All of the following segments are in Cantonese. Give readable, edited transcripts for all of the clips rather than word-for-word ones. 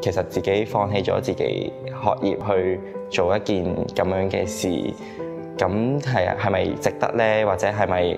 其實自己放棄咗自己學業去做一件咁樣嘅事，咁係咪值得呢？或者係咪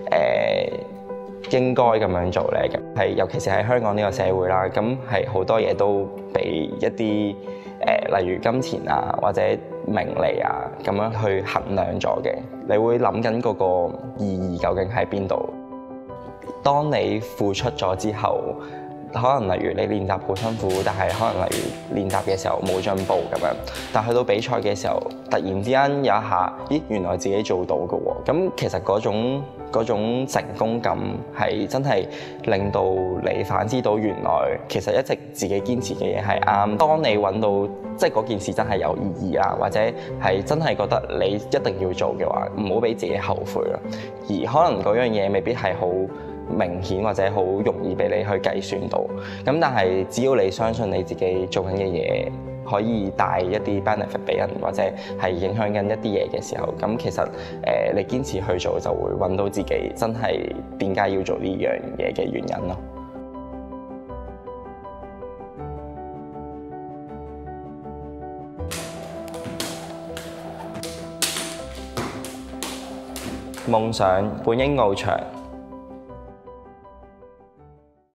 應該咁樣做呢？係尤其是喺香港呢個社會啦，咁係好多嘢都俾一啲例如金錢啊或者名利啊咁樣去衡量咗嘅。你會諗緊嗰個意義究竟喺邊度？當你付出咗之後，可能例如你練習好辛苦，但係可能例如練習嘅時候冇進步咁樣，但去到比賽嘅時候，突然之間有一下，咦，原來自己做到嘅喎。咁其實嗰種成功感係真係令到你反思到原來其實一直自己堅持嘅嘢係啱。當你揾到即係嗰件事真係有意義啊，或者係真係覺得你一定要做嘅話，唔好俾自己後悔咯。而可能嗰樣嘢未必係好明顯或者好容易俾你去計算到，咁但係只要你相信你自己做緊嘅嘢可以帶一啲 benefit 俾人，或者係影響緊一啲嘢嘅時候，咁其實你堅持去做就會揾到自己真係點解要做呢樣嘢嘅原因咯。夢想本應翱翔，